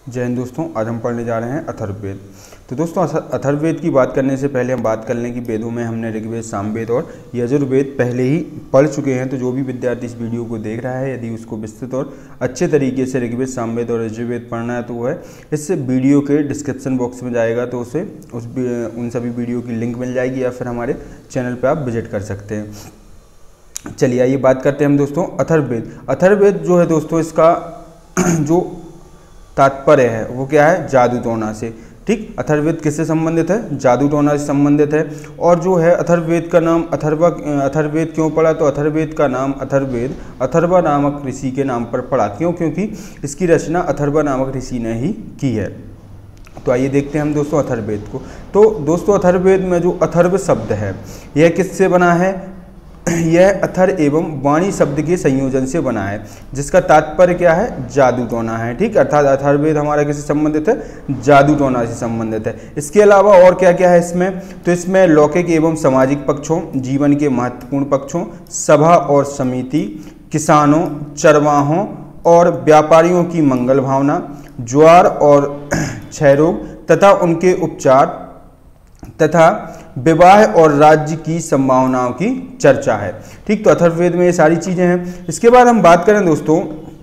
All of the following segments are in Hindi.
जय हिंद दोस्तों। आज हम पढ़ने जा रहे हैं अथर्ववेद। तो दोस्तों अथर्ववेद की बात करने से पहले हम बात कर लें कि वेदों में हमने ऋग्वेद, सामवेद और यजुर्वेद पहले ही पढ़ चुके हैं। तो जो भी विद्यार्थी इस वीडियो को देख रहा है, यदि उसको विस्तृत और अच्छे तरीके से ऋग्वेद, सामवेद और यजुर्वेद पढ़ना है तो वह इस वीडियो के डिस्क्रिप्शन बॉक्स में जाएगा तो उसे उन सभी वीडियो की लिंक मिल जाएगी, या फिर हमारे चैनल पर आप विजिट कर सकते हैं। चलिए आइए बात करते हैं हम दोस्तों अथर्ववेद। अथर्ववेद जो है दोस्तों, इसका जो तात्पर्य है वो क्या है? जादू टोना से। ठीक, अथर्ववेद किससे संबंधित है? जादू टोना से संबंधित है। और जो है अथर्ववेद का नाम अथर्ववेद क्यों पड़ा? तो अथर्ववेद का नाम अथर्ववेद अथर्वा नामक ऋषि के नाम पर पड़ा। क्यों? क्योंकि इसकी रचना अथर्वा नामक ऋषि ने ही की है। तो आइए देखते हैं हम दोस्तों अथर्ववेद को। तो दोस्तों अथर्ववेद में जो अथर्व शब्द है यह किससे बना है? यह अथर एवं वाणी शब्द के संयोजन से बना है, जिसका तात्पर्य क्या है? जादू टोना है। ठीक, अर्थात अथर्ववेद हमारा किससे संबंधित है? जादू टोना से संबंधित है। इसके अलावा और क्या क्या है इसमें? तो इसमें लौकिक एवं सामाजिक पक्षों, जीवन के महत्वपूर्ण पक्षों, सभा और समिति, किसानों, चरवाहों और व्यापारियों की मंगल भावना, ज्वार और क्षय रोग तथा उनके उपचार तथा विवाह और राज्य की संभावनाओं की चर्चा है। ठीक, तो अथर्ववेद में ये सारी चीजें हैं। इसके बाद हम बात करें दोस्तों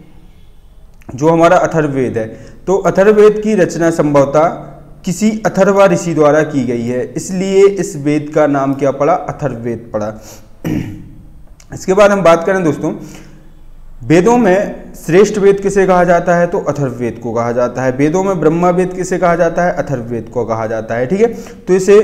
जो हमारा अथर्ववेद है, तो अथर्ववेद की रचना संभवतः किसी अथर्वा ऋषि द्वारा की गई है, इसलिए इस वेद का नाम क्या पड़ा? अथर्ववेद पड़ा। इसके बाद हम बात करें दोस्तों वेदों में श्रेष्ठ वेद किसे कहा जाता है? तो अथर्ववेद को कहा जाता है। वेदों में ब्रह्मा वेद किसे कहा जाता है? अथर्ववेद को कहा जाता है। ठीक है, तो इसे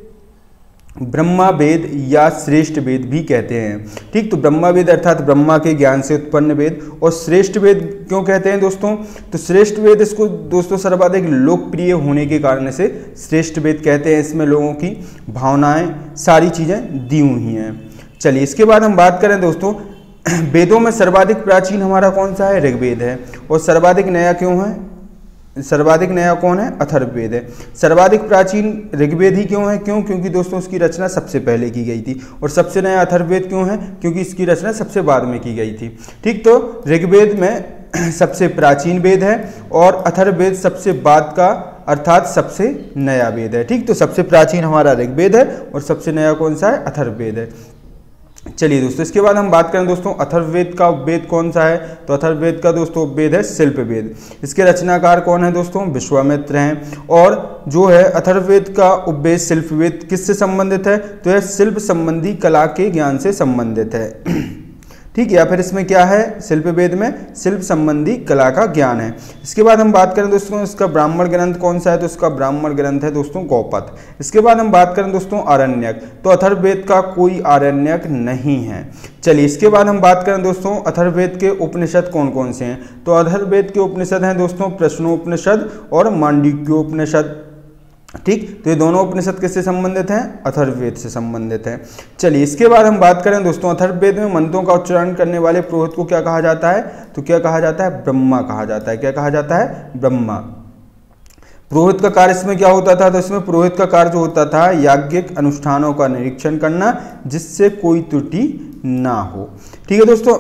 ब्रह्मा वेद या श्रेष्ठ वेद भी कहते हैं। ठीक, तो ब्रह्मा वेद अर्थात ब्रह्मा के ज्ञान से उत्पन्न वेद। और श्रेष्ठ वेद क्यों कहते हैं दोस्तों? तो श्रेष्ठ वेद इसको दोस्तों सर्वाधिक लोकप्रिय होने के कारण से श्रेष्ठ वेद कहते हैं। इसमें लोगों की भावनाएं, सारी चीजें दी हुई हैं। चलिए इसके बाद हम बात करें दोस्तों वेदों में सर्वाधिक प्राचीन हमारा कौन सा है? ऋग्वेद है। और सर्वाधिक नया क्यों है? सर्वाधिक नया कौन है? अथर्ववेद है। सर्वाधिक प्राचीन ऋग्वेद ही क्यों है? क्योंकि दोस्तों उसकी रचना सबसे पहले की गई थी। और सबसे नया अथर्ववेद क्यों है? क्योंकि इसकी रचना सबसे बाद में की गई थी। ठीक, तो ऋग्वेद में सबसे प्राचीन वेद है और अथर्ववेद सबसे बाद का अर्थात सबसे नया वेद है। ठीक, तो सबसे प्राचीन हमारा ऋग्वेद है और सबसे नया कौन सा है? अथर्ववेद है। चलिए दोस्तों इसके बाद हम बात करें दोस्तों अथर्ववेद का उपवेद कौन सा है? तो अथर्ववेद का दोस्तों उपवेद है शिल्पवेद। इसके रचनाकार कौन है दोस्तों? विश्वामित्र हैं। और जो है अथर्ववेद का उपवेद शिल्पवेद किससे संबंधित है? तो यह शिल्प संबंधी कला के ज्ञान से संबंधित है। ठीक, या फिर इसमें क्या है? शिल्पवेद में शिल्प संबंधी कला का ज्ञान है। इसके बाद हम बात करें दोस्तों इसका ब्राह्मण ग्रंथ कौन सा है? तो इसका ब्राह्मण ग्रंथ है दोस्तों गौपद। इसके बाद हम बात करें दोस्तों आरण्यक, तो अथर्ववेद का कोई आरण्यक नहीं है। चलिए इसके बाद हम बात करें दोस्तों अथर्ववेद के उपनिषद कौन कौन से हैं? तो अथर्ववेद के उपनिषद हैं दोस्तों प्रश्नोपनिषद और मांडूक्योपनिषद। ठीक, तो ये दोनों उपनिषद किससे संबंधित हैं? अथर्ववेद से संबंधित हैं। चलिए इसके बाद हम बात करें दोस्तों अथर्ववेद में मंत्रों का उच्चारण करने वाले पुरोहित को क्या कहा जाता है? तो क्या कहा जाता है? ब्रह्मा कहा जाता है। क्या कहा जाता है? ब्रह्मा। पुरोहित का कार्य इसमें क्या होता था? तो इसमें पुरोहित का कार्य जो होता था याज्ञिक अनुष्ठानों का निरीक्षण करना, जिससे कोई त्रुटि ना हो। ठीक है दोस्तों।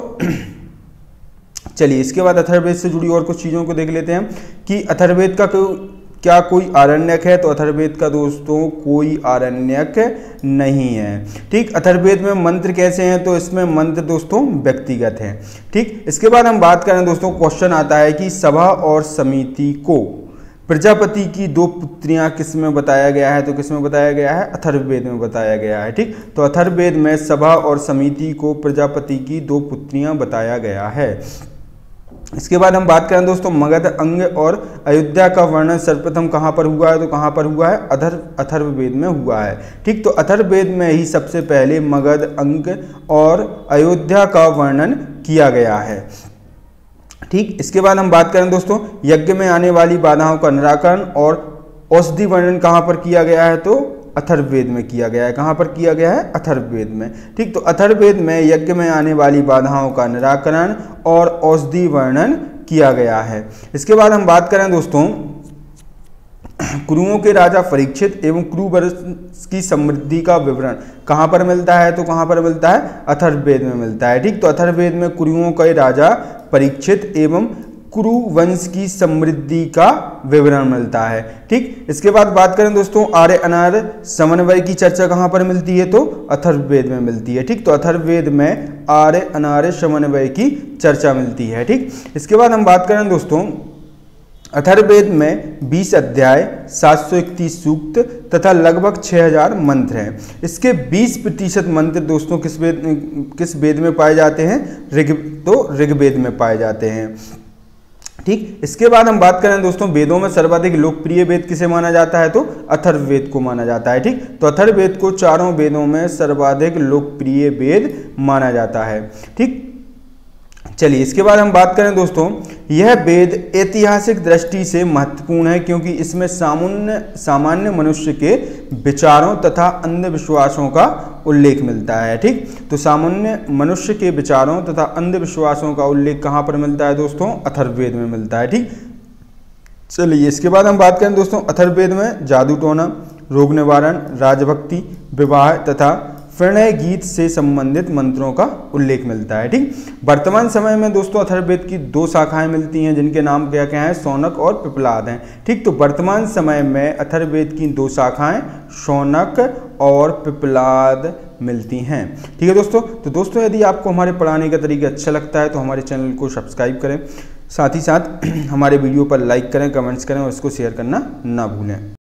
चलिए इसके बाद अथर्ववेद से जुड़ी और कुछ चीजों को देख लेते हैं कि अथर्ववेद का क्या कोई आरण्यक है? तो अथर्ववेद का दोस्तों कोई आरण्यक नहीं है। ठीक, अथर्ववेद में मंत्र कैसे हैं? तो इसमें मंत्र दोस्तों व्यक्तिगत हैं। ठीक, इसके बाद हम बात करें दोस्तों क्वेश्चन आता है कि सभा और समिति को प्रजापति की दो पुत्रियां किस में बताया गया है? तो किस में बताया गया है? अथर्ववेद में बताया गया है। ठीक, तो अथर्ववेद में सभा और समिति को प्रजापति की दो पुत्रियां बताया गया है। इसके बाद हम बात करें दोस्तों मगध, अंग और अयोध्या का वर्णन सर्वप्रथम कहाँ पर हुआ है? तो कहाँ पर हुआ है? अथर्ववेद में हुआ है। ठीक, तो अथर्ववेद में ही सबसे पहले मगध, अंग और अयोध्या का वर्णन किया गया है। ठीक, इसके बाद हम बात करें दोस्तों यज्ञ में आने वाली बाधाओं का निराकरण और औषधि वर्णन कहाँ पर किया गया है? तो अथर्ववेद में किया गया है। कहाँ पर किया गया है? अथर्ववेद में। ठीक, तो अथर्ववेद में यज्ञ में आने वाली बाधाओं का निराकरण और औषधि वर्णन किया गया है। इसके बाद हम बात करें दोस्तों कुरुओं के राजा परीक्षित एवं कुरु वंश की समृद्धि का विवरण कहाँ पर मिलता है? तो कहाँ पर मिलता है? अथर्ववेद में मिलता है। ठीक, तो अथर्ववेद में कुरुओं के राजा परीक्षित एवं कुरु वंश की समृद्धि का विवरण मिलता है। ठीक, इसके बाद बात करें दोस्तों आर्य अनार्य समन्वय की चर्चा कहाँ पर मिलती है, तो अथर्ववेद में मिलती है। ठीक, तो अथर्ववेद में आर्य अनार्य समन्वय की चर्चा मिलती है। ठीक, इसके बाद हम बात करें दोस्तों अथर्ववेद में 20 अध्याय, 731 सूक्त तथा लगभग 6000 मंत्र हैं। इसके 20% मंत्र दोस्तों किस वेद में पाए जाते हैं, ऋग्वेद में पाए जाते हैं। ठीक, इसके बाद हम बात करें दोस्तों वेदों में सर्वाधिक लोकप्रिय वेद किसे माना जाता है, तो अथर्ववेद को माना जाता है। ठीक, तो अथर्ववेद को चारों वेदों में सर्वाधिक लोकप्रिय वेद माना जाता है। ठीक, चलिए इसके बाद हम बात करें दोस्तों यह वेद ऐतिहासिक दृष्टि से महत्वपूर्ण है क्योंकि इसमें सामान्य मनुष्य के विचारों तथा अंधविश्वासों का उल्लेख मिलता है। ठीक, तो सामान्य मनुष्य के विचारों तथा अंधविश्वासों का उल्लेख कहाँ पर मिलता है दोस्तों, अथर्ववेद में मिलता है। ठीक, चलिए इसके बाद हम बात करें दोस्तों अथर्ववेद में जादू टोना, रोग निवारण, राजभक्ति, विवाह तथा प्रणय गीत से संबंधित मंत्रों का उल्लेख मिलता है। ठीक, वर्तमान समय में दोस्तों अथर्ववेद की 2 शाखाएं मिलती हैं जिनके नाम क्या क्या हैं, शौनक और पिप्पलाद हैं। ठीक, तो वर्तमान समय में अथर्ववेद की 2 शाखाएं शौनक और पिप्पलाद मिलती हैं। ठीक है दोस्तों, तो दोस्तों यदि आपको हमारे पढ़ाने का तरीका अच्छा लगता है तो हमारे चैनल को सब्सक्राइब करें, साथ ही साथ हमारे वीडियो पर लाइक करें, कमेंट्स करें और इसको शेयर करना ना भूलें।